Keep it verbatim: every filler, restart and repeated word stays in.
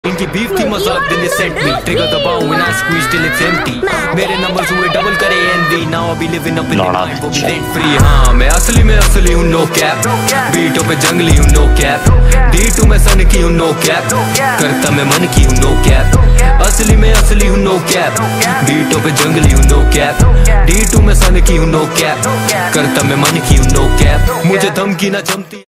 इनकी बीफ थी मजाक दिल सेंट मी ट्रिगर दबाऊं when I squeeze till it's empty मेरे नंबर्स हुए डबल करे envy now I be living up in the mind वो भी rent free हाँ मैं असली में असली हूँ no cap बीटों पे जंगली हूँ no cap डी टू मैं सन की हूँ no cap करता मैं मन की हूँ no cap असली में असली हूँ no cap बीटों पे जंगली हूँ no cap डी टू मैं सन की हूँ no cap करता मैं मन की हूँ no cap मुझे धमकी ना जमती।